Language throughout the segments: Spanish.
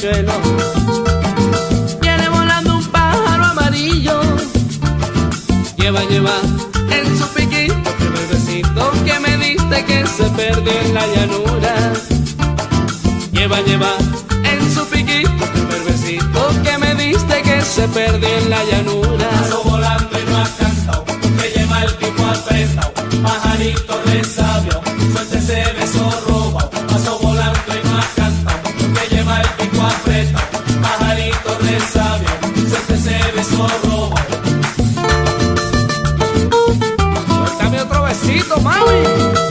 riachuelo. Viene volando un pájaro amarillo. Lleva en su piquito el primer besito que me diste que se perdió en la llanura. Lleva en su piquito el primer besito que me diste que se perdió en la llanura. Paso volando y no has cantado, que lleva el pico apretado, pajarito de sabio, suelta ese beso robado. Paso volando y no has cantado, que lleva el pico apretado, pajarito de sabio, suelta ese beso robado. Suéltame otro besito, mami.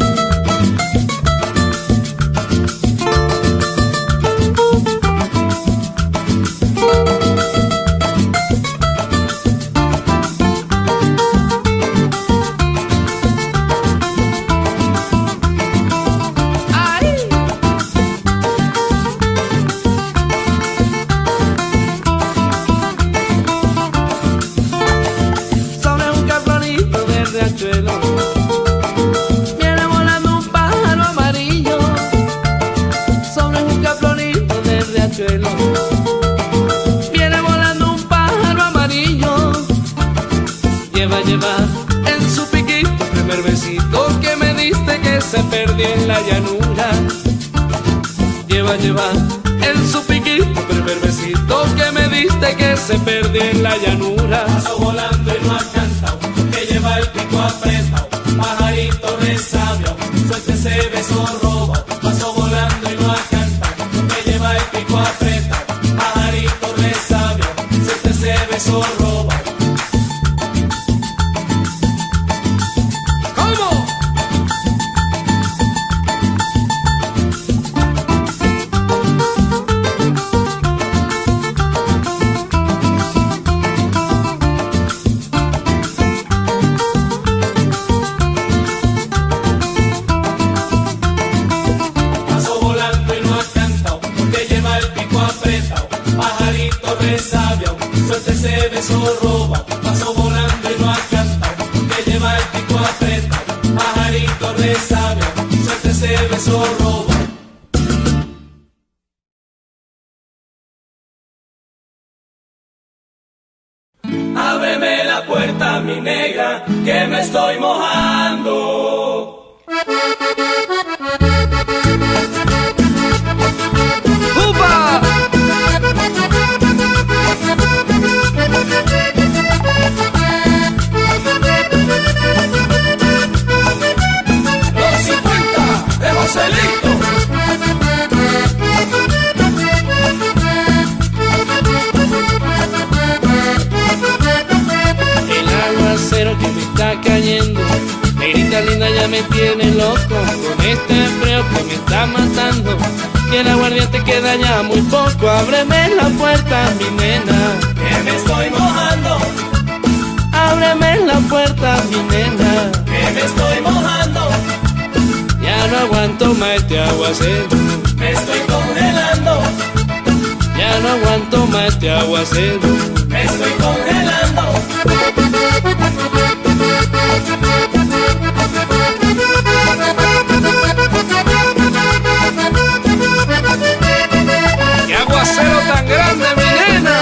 Viene volando un pájaro amarillo sobre un caplonito de riachuelo. Viene volando un pájaro amarillo. Lleva en su piquito el primer besito que me diste que se perdió en la llanura. Lleva en su piquito el primer besito que me diste que se perdió en la llanura. Paso volando y no has cantado, que lleva el pico apretado, pajarito de sabio, suelta ese beso robado. Paso volando y no has cantado, que lleva el pico apretado, pajarito de sabio, suelta ese beso robado. ¿Cómo? Paso volando y no has cantado, que lleva el pico apretado, pajarito de sabio, suelta ese beso robado. Paso volando y no has cantado, que lleva el pico apretado, pajarito de sabio, suelta ese beso robado. Ábreme la puerta, mi negra, que me estoy mojando. ¡Upa! Los 50 de Joselito. El aguacero que me está cayendo, negrita linda ya me tiene loco. Con este frío que me está matando, que el aguardiente queda ya muy poco. Ábreme la puerta, mi nena, Que me estoy mojando, ábreme la puerta, mi nena. que me estoy mojando, Ya no aguanto más este aguacero, me estoy congelando, ya no aguanto más este aguacero. me estoy congelando. ¡Qué aguacero tan grande, mi nena!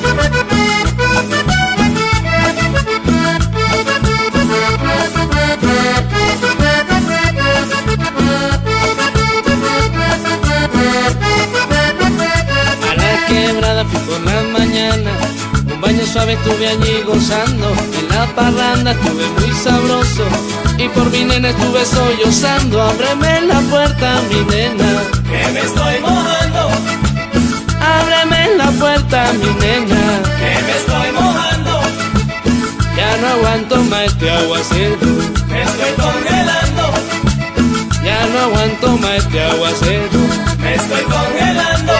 A la quebrada fui por la mañana, un baño suave estuve allí gozando. En la parranda estuve muy sabroso y por mi nena estuve sollozando. Ábreme la puerta, mi nena, Que me estoy mojando, ábreme la puerta, mi nena. que me estoy mojando, Ya no aguanto más este aguacero, me estoy congelando, ya no aguanto más este aguacero. me estoy congelando.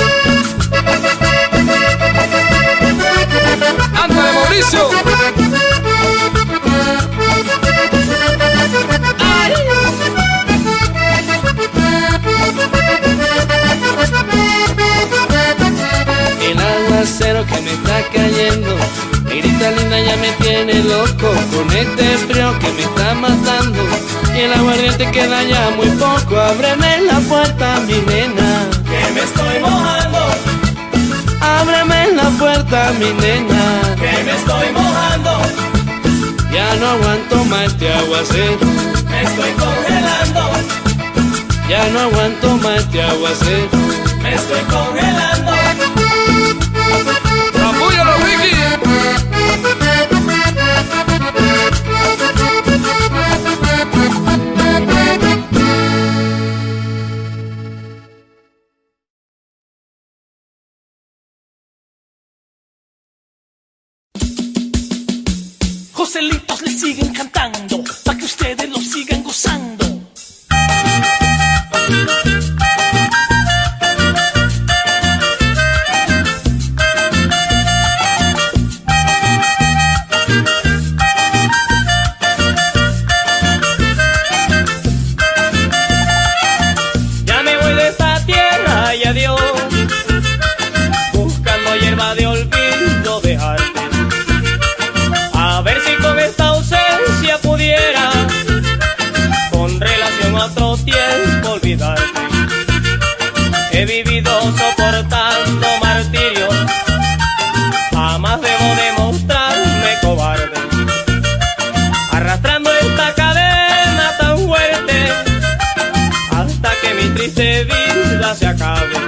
¡Ándale, Mauricio! ¡Ay! El aguacero que me está cayendo, negrita linda ya me tiene loco. Con este frío que me está matando y el aguardiente queda ya muy poco. Ábreme la puerta, mi nena, Que me estoy mojando, ábreme la puerta, mi nena, que me estoy mojando. ya no aguanto más este aguacero. Me estoy congelando. Ya no aguanto más este aguacero. Me estoy congelando. ¡Apóyalo, Vicky! Joselitos le siguen cantando, pa' que ustedes lo sigan gozando. Ya me voy de esta tierra y adiós, buscando hierba de olvido dejarte. A ver si con esta ausencia pudiera, con relación a otro tiempo, olvidarte. He vivido soportando martirio, jamás debo demostrarme cobarde. Arrastrando esta cadena tan fuerte, hasta que mi triste vida se acabe.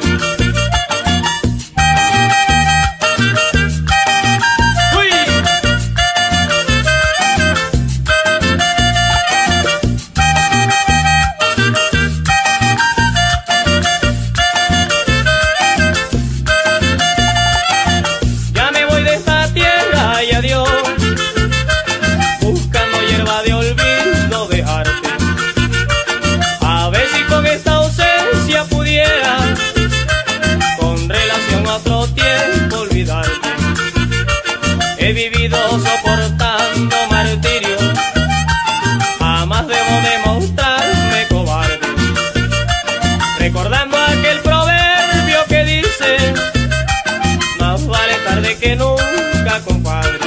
He vivido soportando martirio, jamás debo demostrarme cobarde. Recordando aquel proverbio que dice: más vale tarde que nunca, compadre.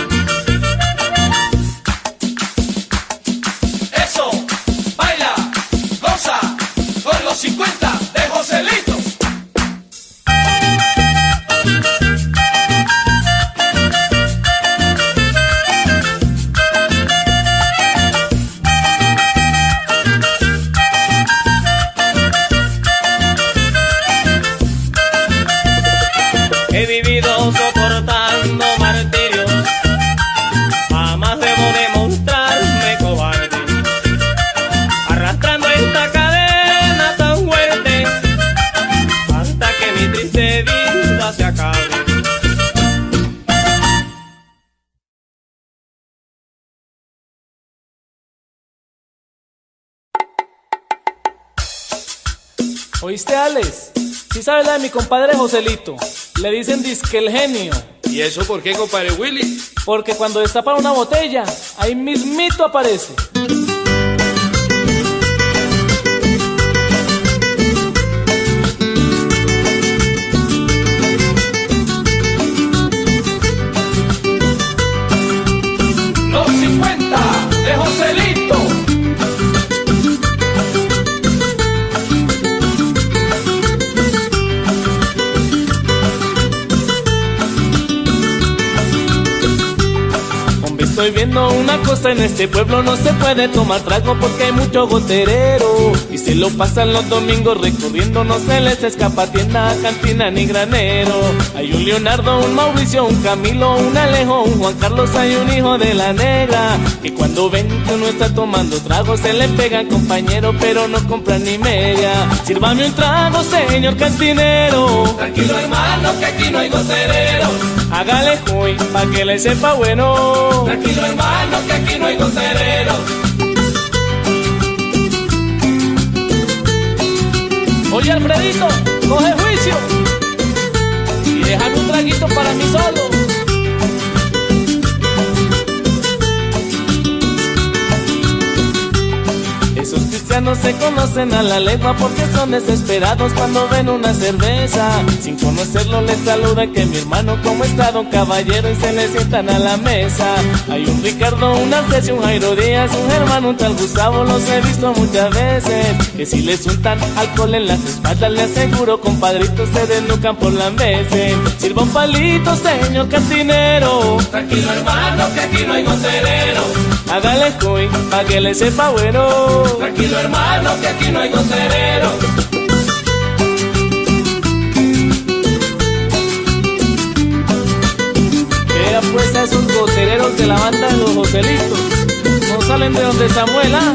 Eso, baila, goza, con los 50 de Joselito. He vivido soportando martirios, jamás debo demostrarme cobarde. Arrastrando esta cadena tan fuerte, hasta que mi triste vida se acabe. ¿Oíste, Alex? ¿Sí sabes la de mi compadre Joselito? Le dicen disque el genio. ¿Y eso por qué, compadre Willy? Porque cuando destapan una botella, ahí mismito aparece. Los 50 de Joselito. Estoy viendo una cosa, en este pueblo no se puede tomar trago porque hay mucho goterero y se lo pasan los domingos recorriendo, no se les escapa tienda, cantina ni granero. Hay un Leonardo, un Mauricio, un Camilo, un Alejo, un Juan Carlos, hay un hijo de la negra que cuando ven que uno está tomando trago se le pega compañero, pero no compran ni media. Sírvame un trago, señor cantinero. Tranquilo, hermano, que aquí no hay gotereros. Hágale hoy pa' que le sepa bueno. Tranquilo, hermano, que aquí no hay gotereros. Oye, Alfredito, coge juicio y déjame un traguito para mí solo. no se conocen a la lengua porque son desesperados cuando ven una cerveza. Sin conocerlo les saluda que mi hermano, ¿cómo está don caballero? Y se le sientan a la mesa. Hay un Ricardo, un Artes y un Jairo Díaz, un Germán, un tal Gustavo, los he visto muchas veces. Que si les untan alcohol en las espaldas, le aseguro, compadritos, se desnucan por las veces. Sirva un palito, señor cantinero. Tranquilo hermano, que aquí no hay gocerero. Hágale coin, pa' que le sepa bueno. Tranquilo hermano, que aquí no hay gocerero. Vea pues a esos gocereros de la banda de los Joselitos. No salen de donde Samuel, ¿ah?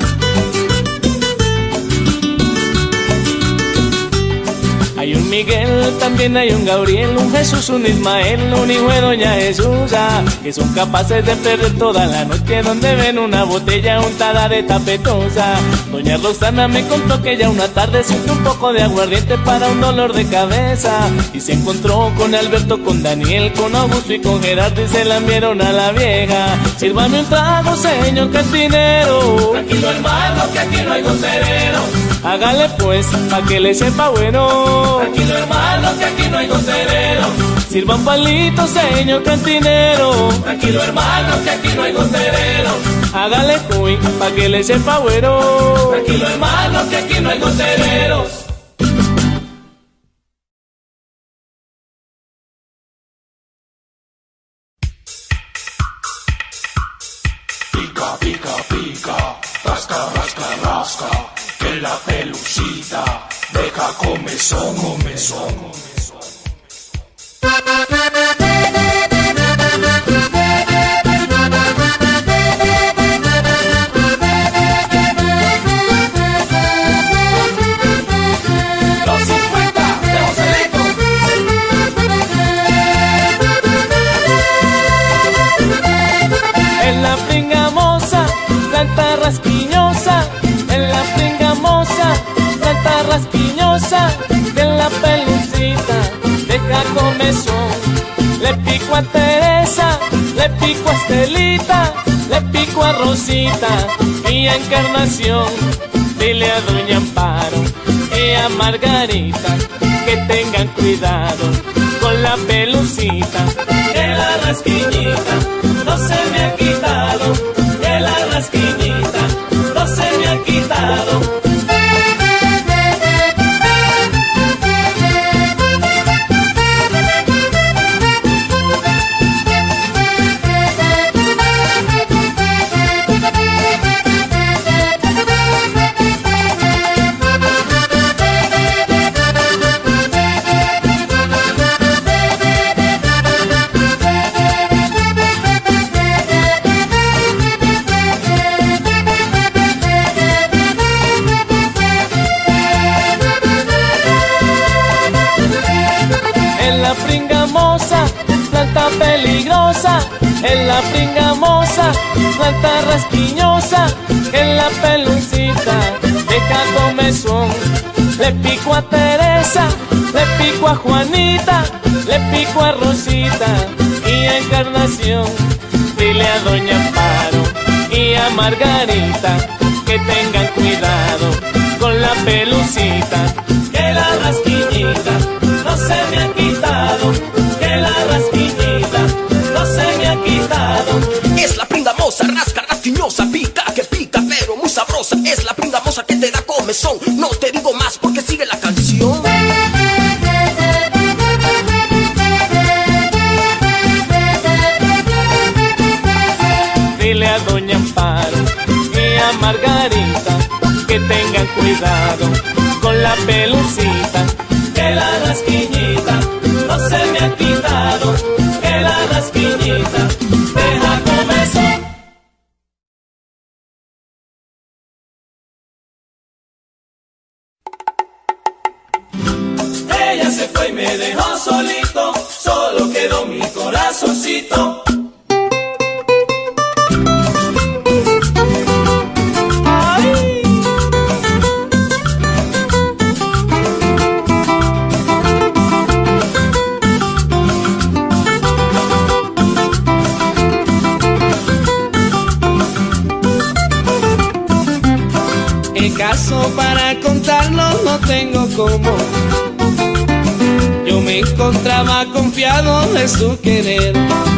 Hay un Miguel, también hay un Gabriel, un Jesús, un Ismael, un hijo de doña Jesusa, que son capaces de perder toda la noche donde ven una botella untada de tapetosa. Doña Roxana me contó que ya una tarde sintió un poco de aguardiente para un dolor de cabeza, y se encontró con Alberto, con Daniel, con Augusto y con Gerardo, y se la vieron a la vieja. Sírvame un trago, señor cantinero. Tranquilo hermano, que aquí no hay gocerero. Hágale pues, pa' que le sepa bueno. Tranquilo hermano, que aquí no hay gocerero. Sirva un palito, señor cantinero. Tranquilo hermano, que aquí no hay gocerero. Hágale coin, pa' que le sepa bueno. Tranquilo hermano, que aquí no hay gocereros. Pica, pica, pica, rasca, rasca, rasca, que la pelucita deja comezón, comezón. Los 50 de Joselito. En la pringamosa, planta rasquiñosa. En la pringamosa, planta rasquiñosa. Que en la pelucita deja comezón. Le pico a Teresa, le pico a Estelita, le pico a Rosita y a Encarnación. Dile a doña Amparo y a Margarita que tengan cuidado con la pelucita. Que la rasquiñita no se me ha quitado. Que la rasquiñita no se me ha quitado. Planta peligrosa, en la pringamosa, planta rasquiñosa, en la pelucita deja comezón. Le pico a Teresa, le pico a Juanita, le pico a Rosita y a Encarnación. Dile a doña Amparo y a Margarita que tengan cuidado con la pelucita. Que la rasquiñita no se me ha quitado. Que la rasquiñita no se me ha quitado. Es la pringamosa, rasca, rasquiñosa, pica, que pica, pero muy sabrosa. Es la pringamosa que te da comezón. No te digo más porque sigue la canción. Dile a doña Amparo y a Margarita que tengan cuidado con la pelucita. Que la rasquiñita no se me ha quitado. Que la rasquiñita deja comezón. Ella se fue y me dejó solito, solo quedó mi corazoncito. El caso cómo yo me encontraba confiado de su querer.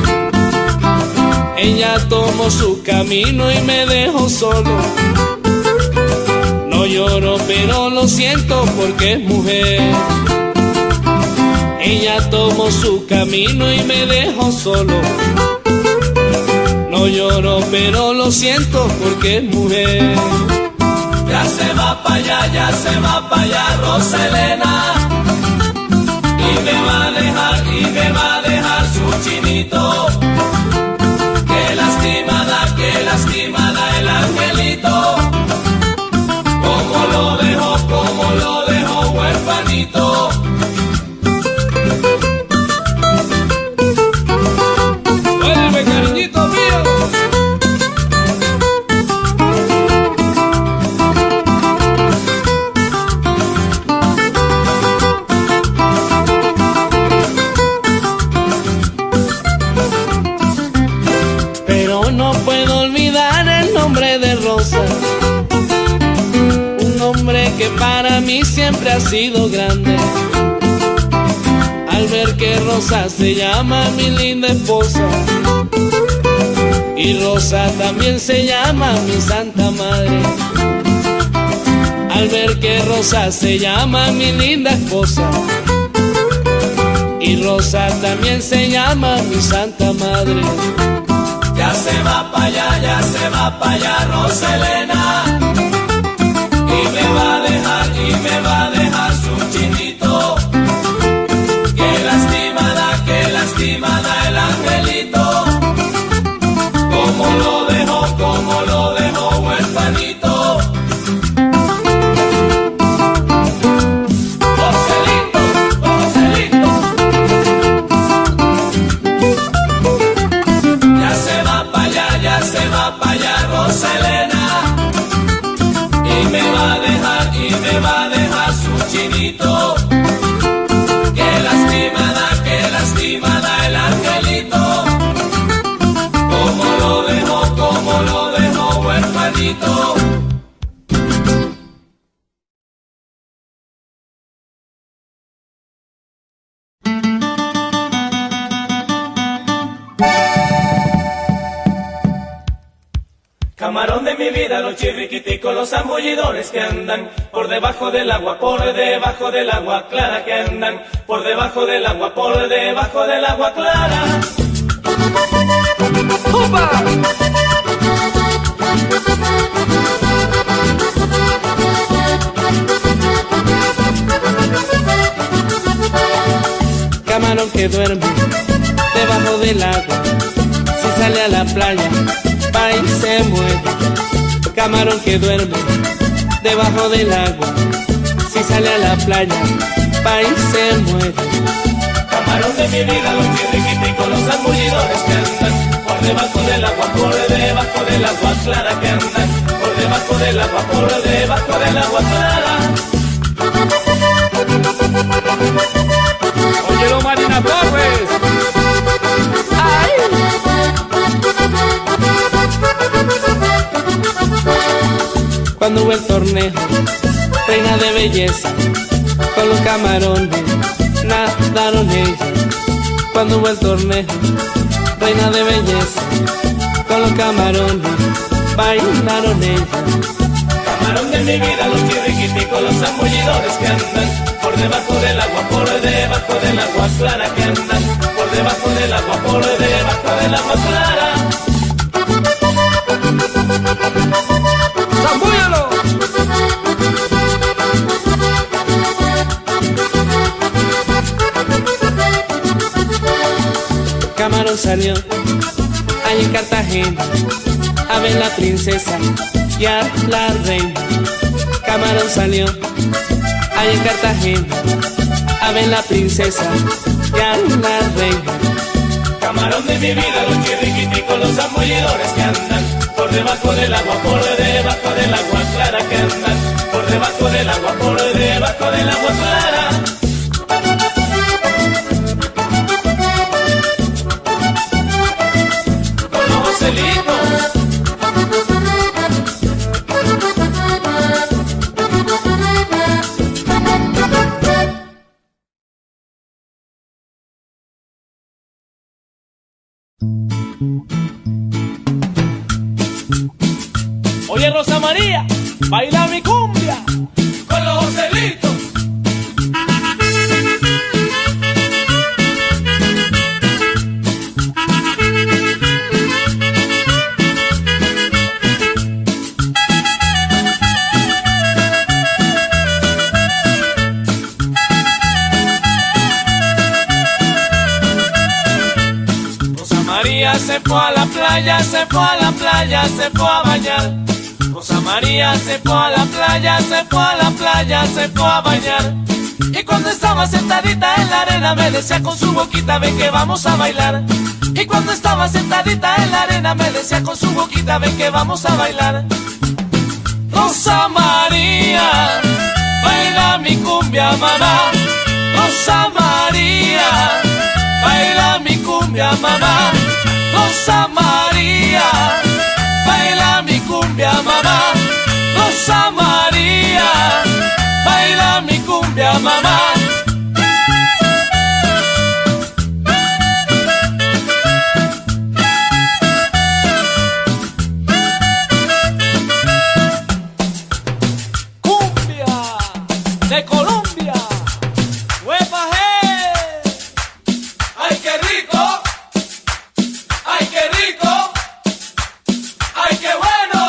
Ella tomó su camino y me dejó solo. No lloro pero lo siento porque es mujer. Ella tomó su camino y me dejó solo. No lloro pero lo siento porque es mujer. Ya se va pa' allá, ya se va pa' allá Roselena. Y me va a dejar su chinito. Qué lastimada el angelito. Como lo dejo huerfanito. Vuelve, cariñito mío. Pero no puedo olvidar el nombre de Rosa, un hombre que para mí siempre ha sido grande. Al ver que Rosa se llama mi linda esposa y Rosa también se llama mi santa madre. Al ver que Rosa se llama mi linda esposa y Rosa también se llama mi santa madre. Ya se va pa' allá Roselena. Y me va a dejar su chinito. Qué lastimada el angelito. Como lo dejo huerfanito. Joselito, Joselito. Ya se va pa' allá Roselena. Y me va a dejar su chinito. Qué lastimada el angelito. Como lo dejo huerfanito. Camarón de mi vida, los chirriquiticos, los zambullidores que andan por debajo del agua clara que andan por debajo del agua clara. ¡Opa! Camarón que duerme debajo del agua, si sale a la playa va y se muere. Camarón que duerme debajo del agua, si sale a la playa va y se muere. Camarón de mi vida, los chirriquiticos, los zambullidores que andan por debajo del agua clara que andan por debajo del agua clara. Óyelo, Marina Torres. ¡Ay! Cuando hubo el torneo, reina de belleza, con los camarones nadaron ella. Cuando hubo el torneo, reina de belleza, con los camarones bailaron ella. Camarón de mi vida, los chirriquiticos, los zambullidores que andan por debajo del agua clara que andan por debajo del agua clara. ¡Zambúllalo! Camarón salió allí en Cartagena a ver la princesa y a la reina. Camarón salió allí en Cartagena a ver la princesa y a la reina. Camarón de mi vida, los chirriquiticos, los zambullidores que andan por debajo del agua clara que andan por debajo del agua clara. Con los Joselitos. Oye, Rosa María, baila mi cumbia con los Joselitos. Rosa María se fue a la playa, se fue a la playa, se fue a bañar. Rosa María se fue a la playa, se fue a la playa, se fue a bañar. Y cuando estaba sentadita en la arena me decía con su boquita, ven que vamos a bailar. Y cuando estaba sentadita en la arena me decía con su boquita, ven que vamos a bailar. Rosa María, baila mi cumbia, mamá. Rosa María, baila mi cumbia, mamá. Rosa María, baila mi cumbia, mamá. Rosa María, baila mi cumbia, mamá. Cumbia de Colombia, ¡huepa, ¡Ay, qué rico! ¡Ay, qué rico! ¡Ay, qué bueno!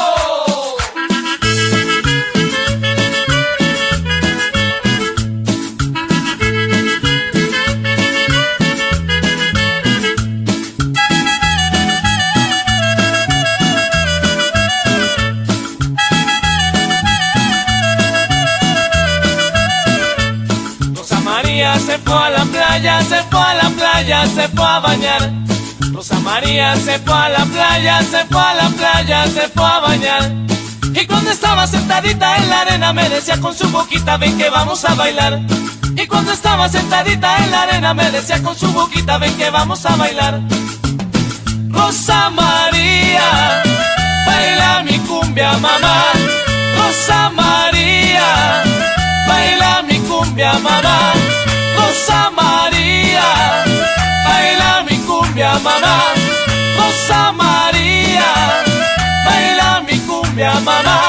Rosa María se fue a la playa, se fue a la playa, se fue a bañar. Rosa María se fue a la playa, se fue a la playa, se fue a bañar. Y cuando estaba sentadita en la arena me decía con su boquita, ven que vamos a bailar. Y cuando estaba sentadita en la arena me decía con su boquita, ven que vamos a bailar. Rosa María, baila mi cumbia, mamá. Rosa María, baila mi cumbia, mamá. Rosa María, baila mi cumbia, mamá. Rosa María, baila mi cumbia, mamá.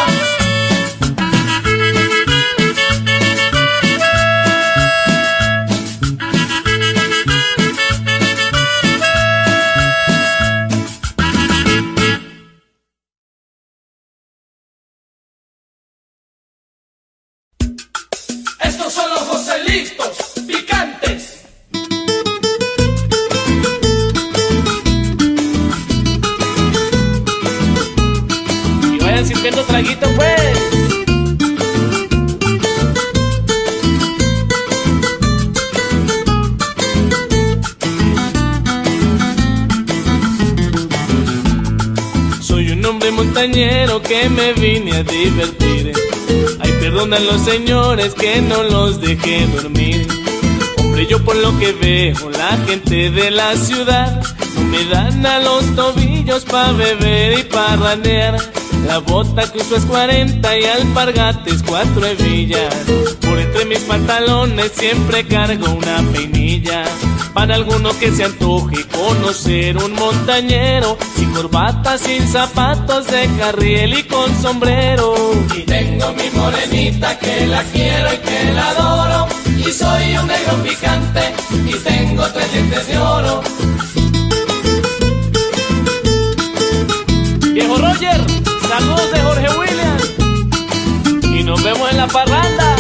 Estos son los Joselitos picantes. Y vayan sirviendo traguito, pues. Soy un hombre montañero que me vine a divertir. Ay, perdonan los señores que no los dejé dormir. Hombre, yo por lo que veo, la gente de la ciudad no me dan a los tobillos pa' beber y parranear. La bota que uso es 40 y alpargates 4 hebillas. Por entre mis pantalones siempre cargo una peinilla. Para alguno que se antoje conocer un montañero, sin corbata, sin zapatos de carriel y con sombrero. Y tengo mi morenita que la quiero y que la adoro. Y soy un negro picante y tengo 3 dientes de oro. Viejo Roger, saludos de Jorge William. Y nos vemos en la parranda.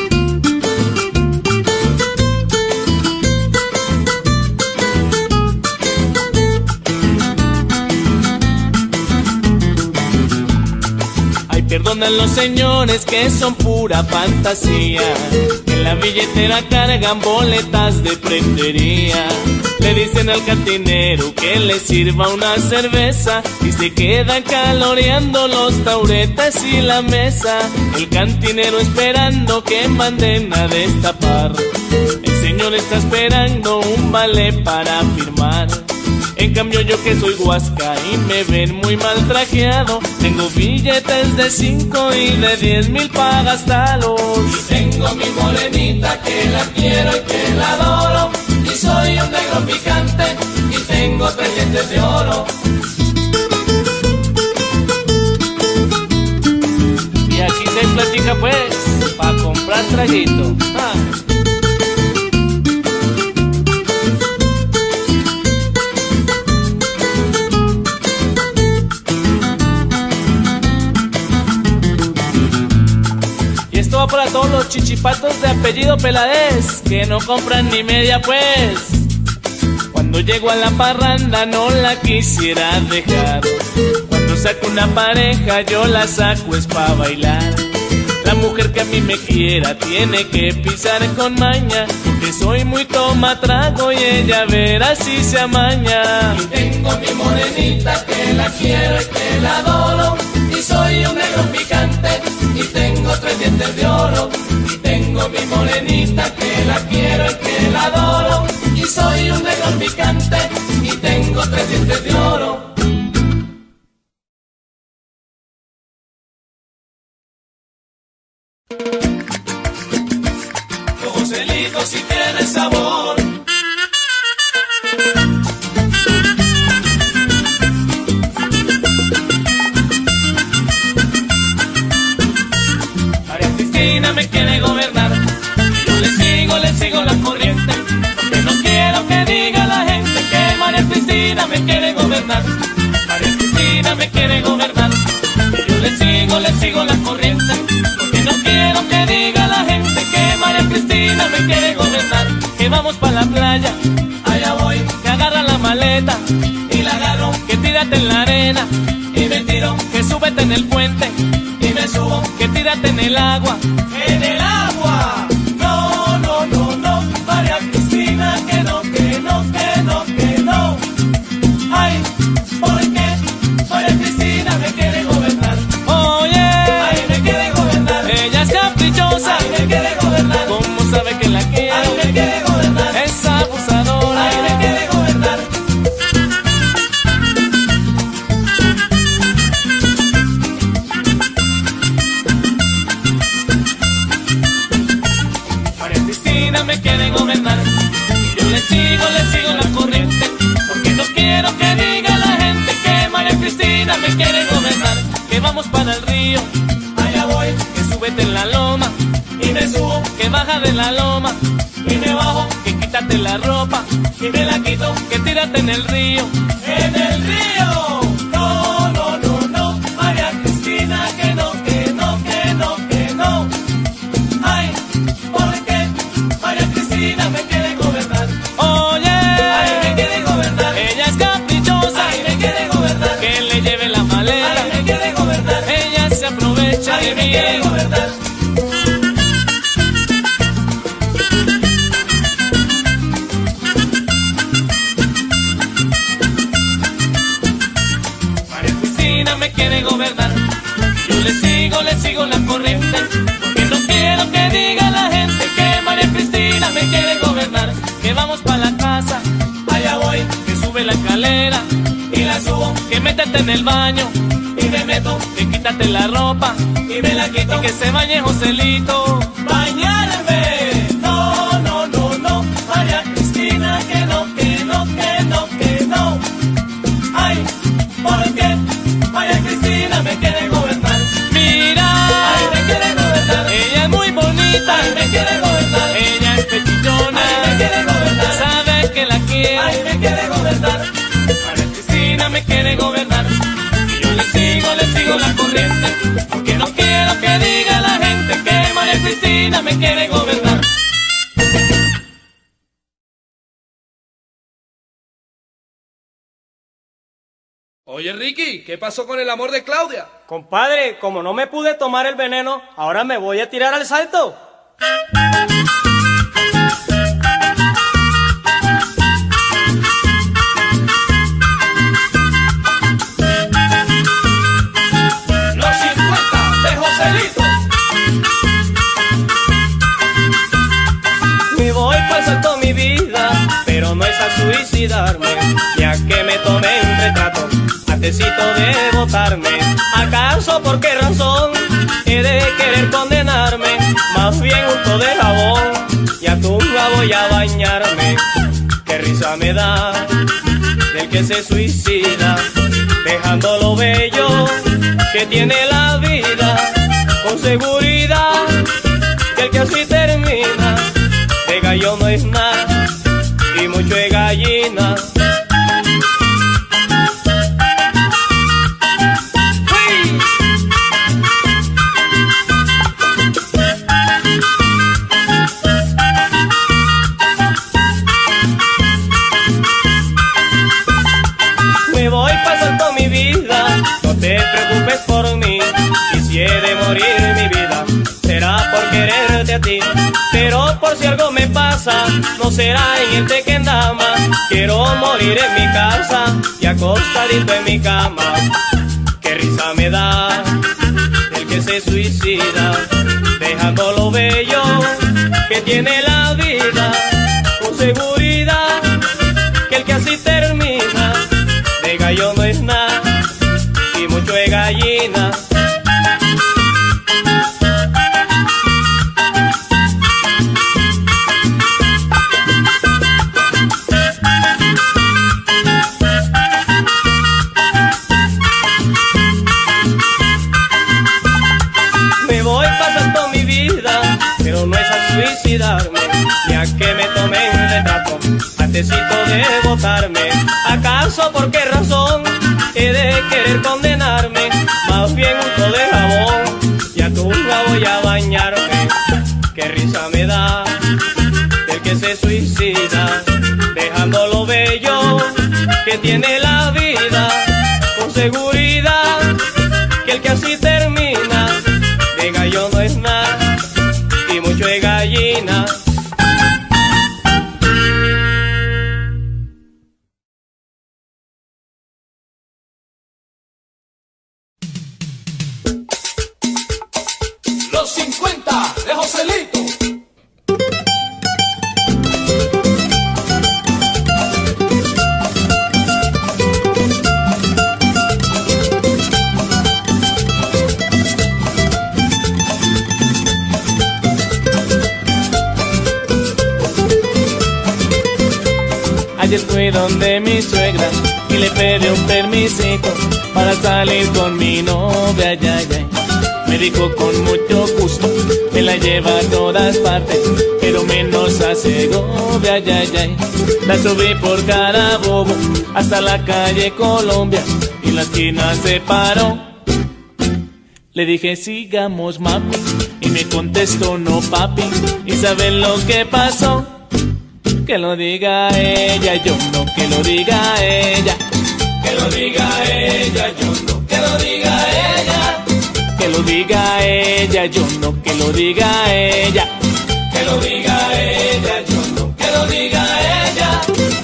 Ay, perdonan los señores que son pura fantasía. En la billetera cargan boletas de prendería. Le dicen al cantinero que le sirva una cerveza y se quedan caloreando los tauretes y la mesa. El cantinero esperando que manden a destapar. El señor está esperando un vale para firmar. En cambio yo que soy huasca y me ven muy mal trajeado, tengo billetes de 5 y de 10,000 pa' gastarlos. Y tengo mi morenita que la quiero y que la adoro. Y soy un negro picante y tengo tengo 3 dientes de oro. Y aquí se platica pues, pa' comprar traguito. Y esto va para todos los chichipatos de apellido Peladez, que no compran ni media pues. Cuando llego a la parranda no la quisiera dejar. Cuando saco una pareja yo la saco es pa' bailar. La mujer que a mí me quiera tiene que pisar con maña, porque soy muy toma trago y ella verá si se amaña. Y tengo mi morenita que la quiero y que la adoro, y soy un negro picante y tengo 3 dientes de oro. Y tengo mi morenita que la quiero y que la adoro, y soy un negro picante y tengo 3 dientes de oro. Tu Joselito si tiene sabor. María Cristina me quiere gobernar, yo le sigo la corriente, porque no quiero que diga la gente que María Cristina me quiere gobernar. María Cristina me quiere gobernar, yo le sigo la corriente, porque no quiero que diga la gente que María Cristina me quiere gobernar. Que vamos pa' la playa, Allá voy que agarra la maleta, y la agarro que tírate en la arena, y me tiro que súbete en el puente, y me subo que tírate en el agua. en el agua. No, no, no, no, María Cristina, que no, que no, que no, que no. Ay, ¿por qué María Cristina me quiere gobernar? Oye, Ay, me quiere gobernar. ella es caprichosa, Ay, me quiere gobernar. ¿cómo sabe que la quiero? Ay, me quiere gobernar. Es abusadora. Ay, me quiere gobernar. María Cristina me quiere gobernar, y yo le sigo la corriente, porque no quiero que diga la gente que María Cristina me quiere gobernar. Que vamos para el río, Allá voy que súbete en la loma, y me subo que baja de la loma, y me bajo que quítate la ropa, y me la quito que tírate en el río. en el río. No, no, no, no, María Cristina, que no, que no, que no, que no. Ay, ¿por qué María Cristina me quiere gobernar? Oye, Ay, me quiere gobernar. ella es caprichosa, Ay, me quiere gobernar. que le lleve la maleta, Ay, me quiere gobernar. ella se aprovecha de Ay, me mí. quiere gobernar. María Cristina me quiere gobernar, yo le sigo la corriente, porque no quiero que diga la gente que María Cristina me quiere gobernar. Que vamos pa' la casa, Allá voy que sube la escalera, y la subo que métete en el baño, y me meto que quítate la ropa, y me la quito. que se bañe Joselito. Bañarme. No, no, no, no, María Cristina, que no, que no, que no, que no. Ay, ¿por qué María Cristina me quiere gobernar? Mira, Ay, me quiere gobernar. ella es muy bonita, Ay, me quiere gobernar. ella es pechichona, Ay, me quiere gobernar. sabe que la quiero. Ay, me quiere gobernar. María Cristina me quiere gobernar, y yo le sigo la corriente, porque no quiero que diga la gente que María Cristina me quiere gobernar. Oye, Ricky, ¿qué pasó con el amor de Claudia? Compadre, como no me pude tomar el veneno, ahora me voy a tirar al salto. Los 50 de Joselito. Me voy pa'l salto mi vida, pero no es a suicidarme, ya que me tomé un retrato antesito de botarme. ¿Acaso por qué razón he de querer condenarme? Más bien unto de jabón y a tumba voy a bañarme. Qué risa me da de que se suicida, dejando lo bello que tiene la vida. Con seguridad que el que así termina, de gallo no es nada y mucho es gallina. Me voy pasando mi vida, no te preocupes por mí. Y si he de morir mi vida, será por quererte a ti. Pero por si algo me pasa, no será en el Tequendama. Quiero morir en mi casa y acostadito en mi cama. Qué risa me da el que se suicida, dejando lo bello que tiene la vida. Con seguridad que el que así termina, de gallo no es nada y mucho es gallina. Me voy pasando mi vida, pero no es a suicidarme, ya que me tomé un retrato antesito de botarme. ¿Acaso por qué razón he de querer condenarme? Más bien unto de jabón y a tunga voy a bañarme. Qué risa me da el que se suicida, dejando lo bello que tiene la vida. Con seguridad que el que así termina, de gallo no es nada y mucho es gallina. Los 50 de Joselito. Ayer fui donde mi suegra y le pedí un permisito para salir con mi novia, ay, ay, ay. Me dijo con mucho gusto, me la lleva a todas partes, pero menos a Segovia, ay, ay, ay. La subí por Carabobo hasta la calle Colombia y en la esquina se paró. Le dije sigamos mami y me contestó no papi. ¿Y saben lo que pasó? Que lo diga ella, yo no, que lo diga ella. Que lo diga ella, yo no, que lo diga ella. Que lo diga ella, yo no, que lo diga ella. Que lo diga ella, yo no, que lo diga ella.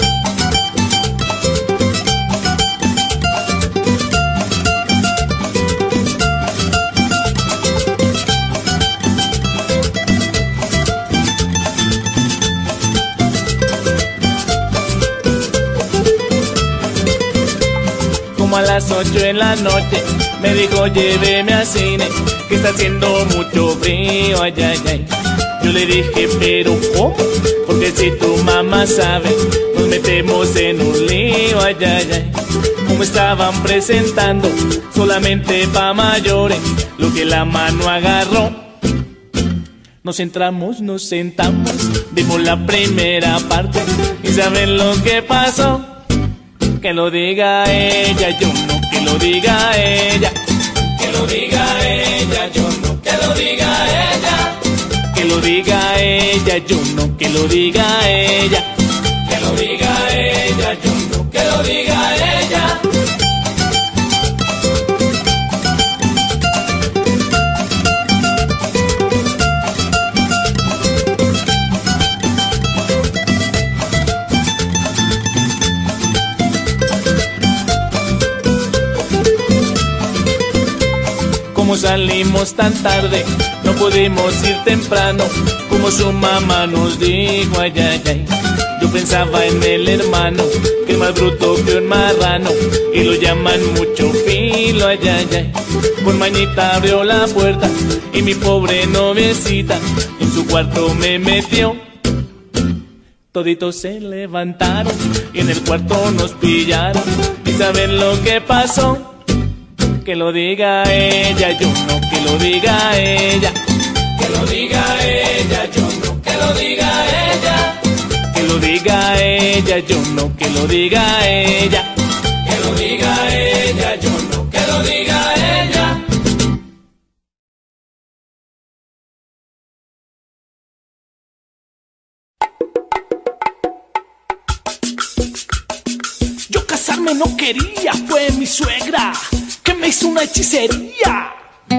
Como a las 8 de la noche me dijo lléveme al cine, que está haciendo mucho frío, ay, ay, ay. Yo le dije pero ¿cómo? Porque si tu mamá sabe nos metemos en un lío, ay, ay, ay. Como estaban presentando solamente pa' mayores, lo que la mano agarró. Nos entramos, nos sentamos, vimos la primera parte y ¿saben lo que pasó? Que lo diga ella, yo no, que lo diga ella. Que lo diga ella, yo no, que lo diga ella. Que lo diga ella, yo no, que lo diga ella. Que lo diga ella, yo no, que lo diga ella. Como salimos tan tarde, no pudimos ir temprano, como su mamá nos dijo, ay, ay, ay. Yo pensaba en el hermano, que es más bruto que un marrano, y lo llaman mucho filo, ay, ay, ay. Por mañita abrió la puerta, y mi pobre noviecita en su cuarto me metió. Toditos se levantaron y en el cuarto nos pillaron. ¿Y saben lo que pasó? Que lo diga ella, yo no, que lo diga ella. Que lo diga ella, yo no, que lo diga ella. Que lo diga ella, yo no, que lo diga ella. Que lo diga ella, yo no, que lo diga ella. Yo casarme no quería, fue mi suegra que me hizo una hechicería.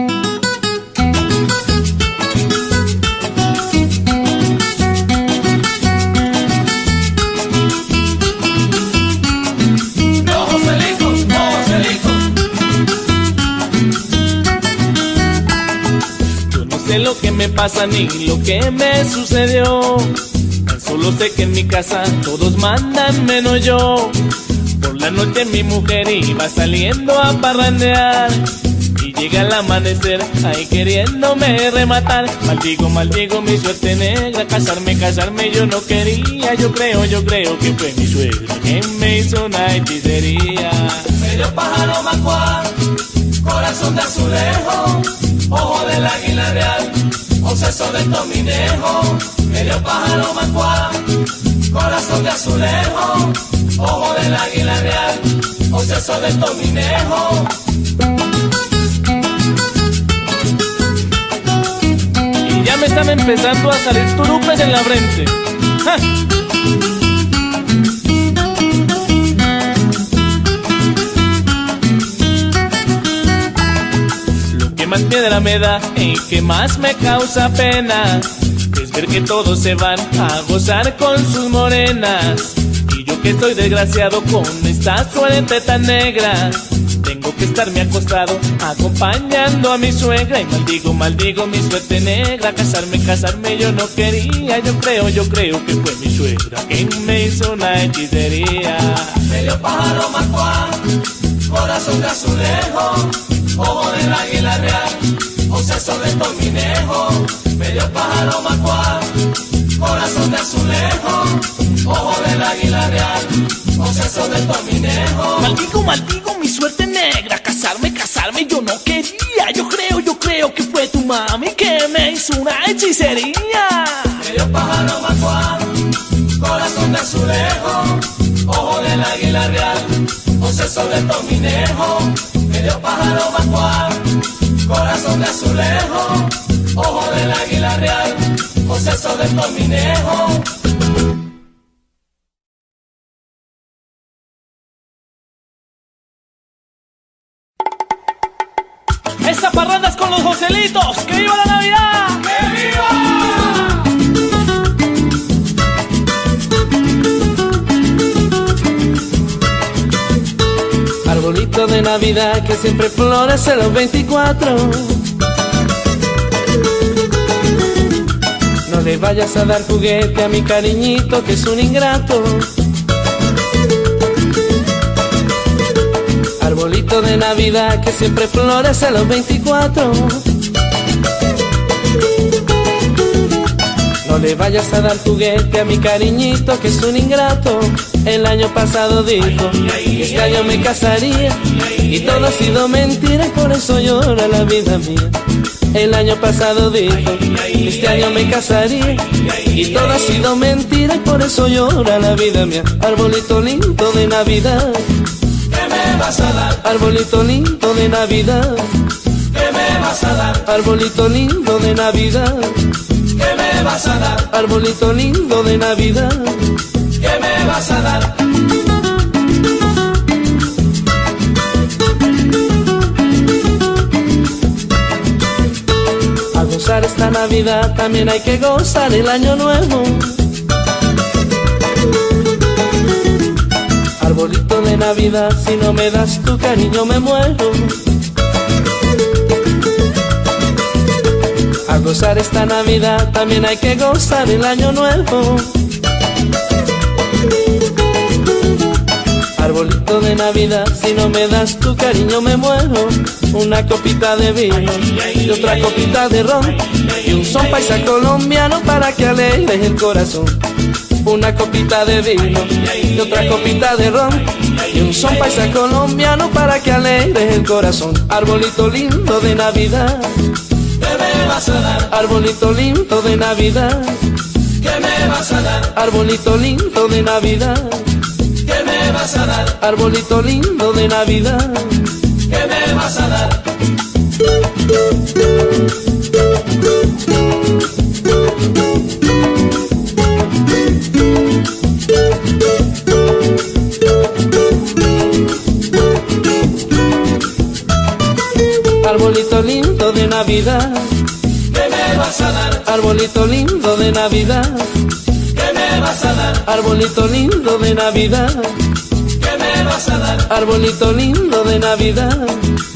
Sé lo que me pasa ni lo que me sucedió. Tan solo sé que en mi casa todos mandan menos yo. Por la noche mi mujer iba saliendo a parrandear y llega el amanecer ahí queriéndome rematar. Maldigo, maldigo mi suerte negra, casarme yo no quería. Yo creo que fue mi suegra que me hizo una hechicería. Medio pájaro macuá, corazón de azulejo, ojo del águila real, obseso del tominejo. Medio pájaro macuá, corazón de azulejo, ojo del águila real, obseso del tominejo. Y ya me están empezando a salir turupes en la frente. ¡Ja! Más piedra me da y que más me causa pena es ver que todos se van a gozar con sus morenas y yo que estoy desgraciado con esta suerte tan negra. Tengo que estarme acostado acompañando a mi suegra y maldigo, maldigo mi suerte negra. Casarme yo no quería. Yo creo que fue mi suegra quien me hizo una hechicería. Medio pájaro macuá, corazón de azulejo, ojo del águila real, obseso del tominejo. Medio pájaro macuá, corazón de azulejo, ojo del águila real, obseso del tominejo. Maldigo, maldigo mi suerte negra, casarme yo no quería. Yo creo que fue tu mami que me hizo una hechicería. Medio pájaro macuá, corazón de azulejo, ojo del águila real, obseso del tominejo. Medio pájaro macuá, corazón de azulejo, ojo del águila real, obseso del tominejo. Esta parranda es con los Joselitos. ¡Que viva la Navidad! ¡Que viva! Arbolito de Navidad que siempre florece los 24. No le vayas a dar juguete a mi cariñito que es un ingrato. Arbolito de Navidad que siempre florece los 24. No le vayas a dar juguete a mi cariñito que es un ingrato. El año pasado dijo que este año me casaría y todo ha sido mentira y por eso llora la vida mía. El año pasado dijo que este año me casaría y todo ha sido mentira y por eso llora la vida mía. Arbolito lindo de Navidad, ¿qué me vas a dar? Arbolito lindo de Navidad, ¿qué me vas a dar? Arbolito lindo de Navidad, ¿qué me vas a dar? Arbolito lindo de Navidad, ¿qué me vas a dar? A gozar esta Navidad también hay que gozar el año nuevo. Arbolito de Navidad, si no me das tu cariño me muero. A gozar esta Navidad también hay que gozar el año nuevo. Arbolito de Navidad, si no me das tu cariño me muero. Una copita de vino y otra copita de ron y un son paisa colombiano para que alegres el corazón. una copita de vino y otra copita de ron y un son paisa colombiano para que alegres el corazón. Arbolito lindo de Navidad, ¿qué me vas a dar? arbolito lindo de Navidad, ¿Qué me vas a dar? arbolito lindo de Navidad, ¿Qué me vas a dar? arbolito lindo de Navidad. ¿Qué me vas a dar? Arbolito lindo de Navidad, ¿Qué me vas a dar? arbolito lindo de Navidad, ¿Qué me vas a dar? arbolito lindo de Navidad, ¿Qué me vas a dar? arbolito lindo de Navidad.